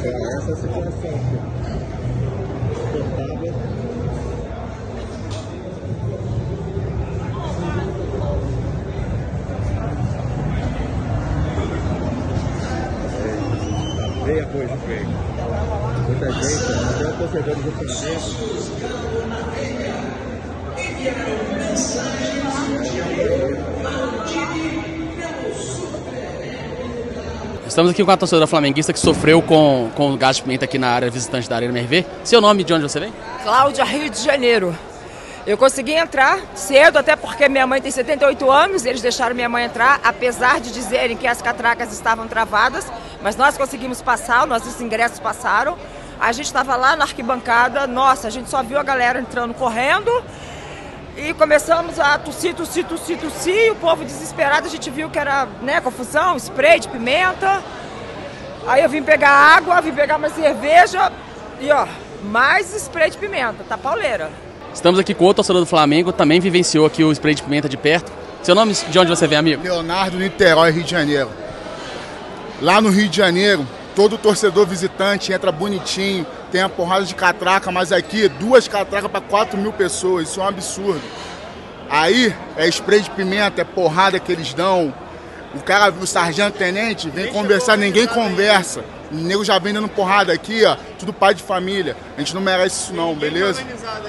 Essa é a situação aqui. Cortada. Veio a coisa feia. Muita gente, até o torcedor do Flamengo. Estamos aqui com a torcedora flamenguista que sofreu com o gás de pimenta aqui na área visitante da Arena MRV. Seu nome, de onde você vem? Cláudia, Rio de Janeiro. Eu consegui entrar cedo, até porque minha mãe tem 78 anos, eles deixaram minha mãe entrar, apesar de dizerem que as catracas estavam travadas, mas nós conseguimos passar, nossos ingressos passaram. A gente estava lá na arquibancada, nossa, a gente só viu a galera entrando correndo e começamos a tossir, e o povo desesperado, a gente viu que era, né, confusão, spray de pimenta. Aí eu vim pegar água, vim pegar uma cerveja e ó, mais spray de pimenta, tá pauleira. Estamos aqui com o torcedor do Flamengo, também vivenciou aqui o spray de pimenta de perto. Seu nome, de onde você vem, amigo? Leonardo, Niterói, Rio de Janeiro. Lá no Rio de Janeiro, todo torcedor visitante entra bonitinho, tem a porrada de catraca, mas aqui 2 catracas para 4.000 pessoas, isso é um absurdo. Aí é spray de pimenta, é porrada que eles dão. O sargento-tenente vem conversar, ninguém conversa. O nego já vem dando porrada aqui, ó, tudo pai de família. A gente não merece isso não, beleza?